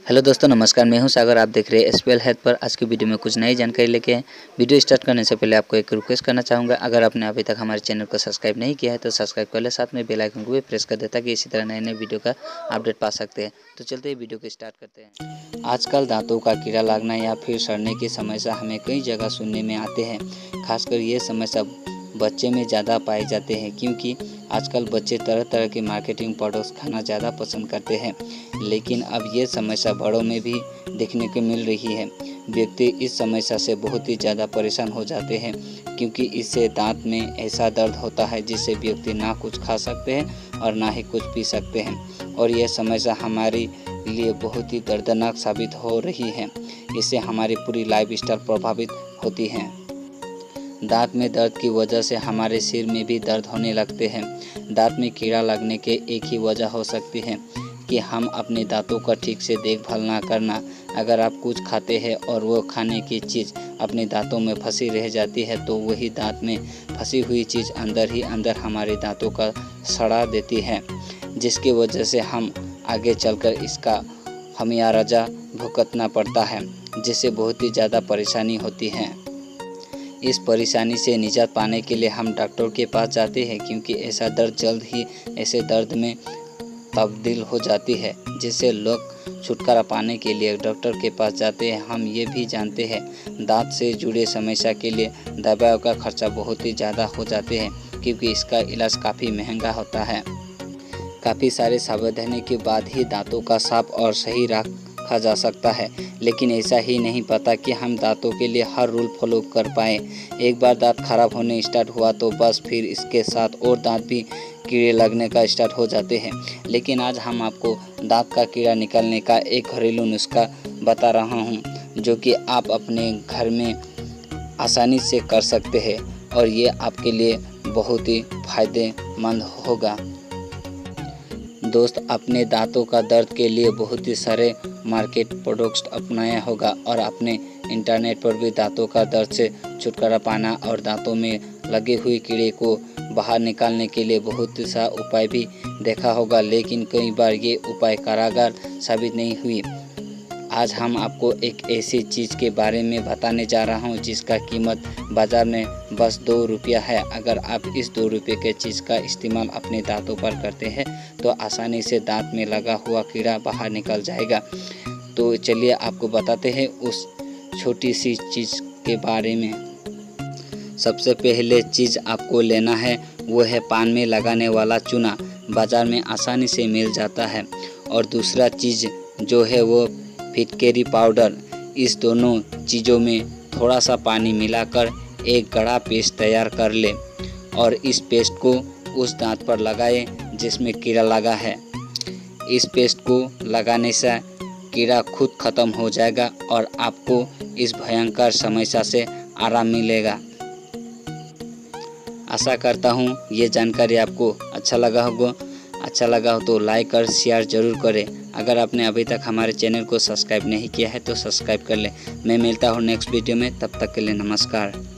Hello दोस्तों नमस्कार, मैं हूं सागर। आप देख रहे हैं एसपीएल हेल्थ पर। आज की वीडियो में कुछ नई जानकारी लेके हैं। वीडियो स्टार्ट करने से पहले आपको एक रिक्वेस्ट करना चाहूँगा, अगर आपने अभी तक हमारे चैनल को सब्सक्राइब नहीं किया है तो सब्सक्राइब कर ले, साथ में बेल आइकन को भी प्रेस कर दे ताकि इसी तरह नए नए वीडियो का अपडेट पा सकते हैं। तो चलते ही वीडियो को स्टार्ट करते हैं। आजकल दांतों का कीड़ा लगना या फिर सड़ने की समस्या हमें कई जगह सुनने में आते हैं। खासकर ये समस्या बच्चे में ज़्यादा पाए जाते हैं, क्योंकि आजकल बच्चे तरह तरह के मार्केटिंग प्रोडक्ट्स खाना ज़्यादा पसंद करते हैं। लेकिन अब ये समस्या बड़ों में भी देखने को मिल रही है। व्यक्ति इस समस्या से बहुत ही ज़्यादा परेशान हो जाते हैं, क्योंकि इससे दांत में ऐसा दर्द होता है जिससे व्यक्ति ना कुछ खा सकते हैं और ना ही कुछ पी सकते हैं। और यह समस्या हमारे लिए बहुत ही दर्दनाक साबित हो रही है। इससे हमारी पूरी लाइफस्टाइल प्रभावित होती है। दांत में दर्द की वजह से हमारे सिर में भी दर्द होने लगते हैं। दांत में कीड़ा लगने के एक ही वजह हो सकती है कि हम अपने दांतों का ठीक से देखभाल ना करना। अगर आप कुछ खाते हैं और वो खाने की चीज़ अपने दांतों में फंसी रह जाती है तो वही दांत में फंसी हुई चीज़ अंदर ही अंदर हमारे दांतों का सड़ा देती है, जिसकी वजह से हम आगे चलकर इसका खामियाजा भुगतना पड़ता है, जिससे बहुत ही ज़्यादा परेशानी होती है। इस परेशानी से निजात पाने के लिए हम डॉक्टर के पास जाते हैं, क्योंकि ऐसा दर्द जल्द ही ऐसे दर्द में तब्दील हो जाती है, जिससे लोग छुटकारा पाने के लिए डॉक्टर के पास जाते हैं। हम ये भी जानते हैं दांत से जुड़े समस्या के लिए दवाइयों का खर्चा बहुत ही ज़्यादा हो जाते हैं, क्योंकि इसका इलाज काफ़ी महंगा होता है। काफ़ी सारे सावधानी के बाद ही दांतों का साफ और सही रखा जा सकता है, लेकिन ऐसा ही नहीं पता कि हम दांतों के लिए हर रूल फॉलो कर पाएँ। एक बार दांत खराब होने स्टार्ट हुआ तो बस फिर इसके साथ और दांत भी कीड़े लगने का स्टार्ट हो जाते हैं। लेकिन आज हम आपको दांत का कीड़ा निकालने का एक घरेलू नुस्खा बता रहा हूं, जो कि आप अपने घर में आसानी से कर सकते हैं और ये आपके लिए बहुत ही फायदेमंद होगा। दोस्त, अपने दांतों का दर्द के लिए बहुत ही सारे मार्केट प्रोडक्ट्स अपनाया होगा और आपने इंटरनेट पर भी दांतों का दर्द से छुटकारा पाना और दांतों में लगे हुए कीड़े को बाहर निकालने के लिए बहुत सा उपाय भी देखा होगा, लेकिन कई बार ये उपाय कारगर साबित नहीं हुई। आज हम आपको एक ऐसी चीज़ के बारे में बताने जा रहा हूँ जिसका कीमत बाज़ार में बस 2 रुपया है। अगर आप इस 2 रुपये के चीज़ का इस्तेमाल अपने दांतों पर करते हैं तो आसानी से दांत में लगा हुआ कीड़ा बाहर निकल जाएगा। तो चलिए आपको बताते हैं उस छोटी सी चीज़ के बारे में। सबसे पहले चीज़ आपको लेना है वो है पान में लगाने वाला चूना, बाज़ार में आसानी से मिल जाता है। और दूसरा चीज़ जो है वो फिटकरी पाउडर। इस दोनों चीज़ों में थोड़ा सा पानी मिलाकर एक गाढ़ा पेस्ट तैयार कर ले और इस पेस्ट को उस दांत पर लगाए जिसमें कीड़ा लगा है। इस पेस्ट को लगाने से कीड़ा खुद ख़त्म हो जाएगा और आपको इस भयंकर समस्या से आराम मिलेगा। आशा करता हूँ ये जानकारी आपको अच्छा लगा हो तो लाइक और शेयर ज़रूर करें। अगर आपने अभी तक हमारे चैनल को सब्सक्राइब नहीं किया है तो सब्सक्राइब कर लें। मैं मिलता हूँ नेक्स्ट वीडियो में, तब तक के लिए नमस्कार।